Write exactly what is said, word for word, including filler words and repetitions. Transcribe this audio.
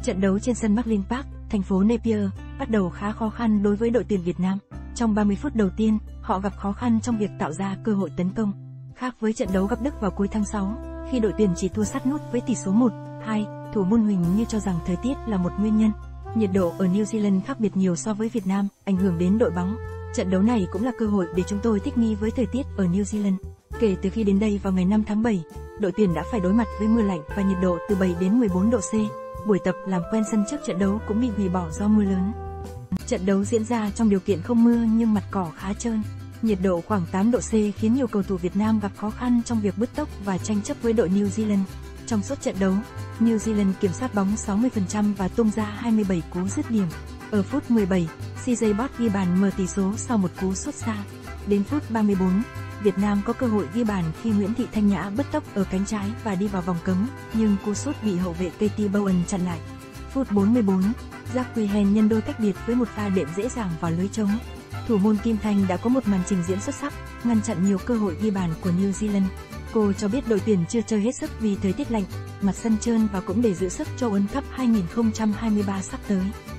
Trận đấu trên sân Marlin Park, thành phố Napier, bắt đầu khá khó khăn đối với đội tuyển Việt Nam. Trong ba mươi phút đầu tiên, họ gặp khó khăn trong việc tạo ra cơ hội tấn công. Khác với trận đấu gặp Đức vào cuối tháng sáu, khi đội tuyển chỉ thua sát nút với tỷ số một hai, thủ môn Huỳnh Như cho rằng thời tiết là một nguyên nhân. Nhiệt độ ở New Zealand khác biệt nhiều so với Việt Nam, ảnh hưởng đến đội bóng. Trận đấu này cũng là cơ hội để chúng tôi thích nghi với thời tiết ở New Zealand. Kể từ khi đến đây vào ngày năm tháng bảy, đội tuyển đã phải đối mặt với mưa lạnh và nhiệt độ từ bảy đến mười bốn độ C. Buổi tập làm quen sân trước trận đấu cũng bị hủy bỏ do mưa lớn. Trận đấu diễn ra trong điều kiện không mưa nhưng mặt cỏ khá trơn. Nhiệt độ khoảng tám độ C khiến nhiều cầu thủ Việt Nam gặp khó khăn trong việc bứt tốc và tranh chấp với đội New Zealand. Trong suốt trận đấu, New Zealand kiểm soát bóng sáu mươi phần trăm và tung ra hai mươi bảy cú dứt điểm. Ở phút mười bảy, xê giê Bott ghi bàn mở tỷ số sau một cú sút xa. Đến phút ba mươi tư, Việt Nam có cơ hội ghi bàn khi Nguyễn Thị Thanh Nhã bứt tốc ở cánh trái và đi vào vòng cấm, nhưng cú sút bị hậu vệ Katie Bowen chặn lại. Phút bốn mươi tư, Jack Quehen nhân đôi cách biệt với một pha đệm dễ dàng vào lưới trống. Thủ môn Kim Thanh đã có một màn trình diễn xuất sắc, ngăn chặn nhiều cơ hội ghi bàn của New Zealand. Cô cho biết đội tuyển chưa chơi hết sức vì thời tiết lạnh, mặt sân trơn và cũng để giữ sức cho World Cup hai không hai ba sắp tới.